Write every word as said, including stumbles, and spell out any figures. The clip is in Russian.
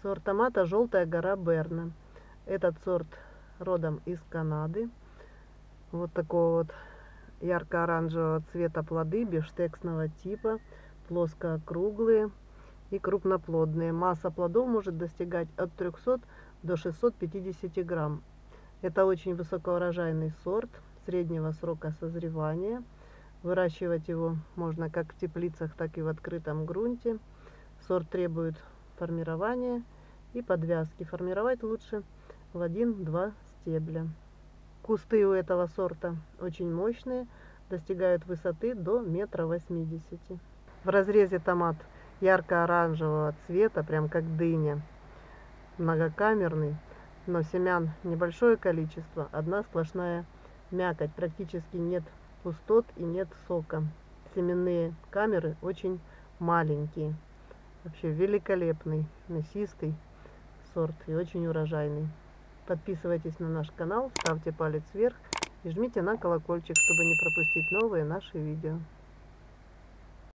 Сорт томата «Желтая гора Берна». Этот сорт родом из Канады. Вот такого вот ярко-оранжевого цвета плоды, бифштексного типа, плоско-округлые и крупноплодные. Масса плодов может достигать от трёхсот до шестисот пятидесяти грамм. Это очень высокоурожайный сорт среднего срока созревания. Выращивать его можно как в теплицах, так и в открытом грунте. Сорт требует формирования и подвязки. Формировать лучше в один-два стебля. Кусты у этого сорта очень мощные, достигают высоты до метра восьмидесяти. В разрезе томат ярко-оранжевого цвета, прям как дыня, многокамерный, но семян небольшое количество, одна сплошная мякоть, практически нет пустот и нет сока. Семенные камеры очень маленькие. Вообще великолепный, мясистый сорт и очень урожайный. Подписывайтесь на наш канал, ставьте палец вверх и жмите на колокольчик, чтобы не пропустить новые наши видео.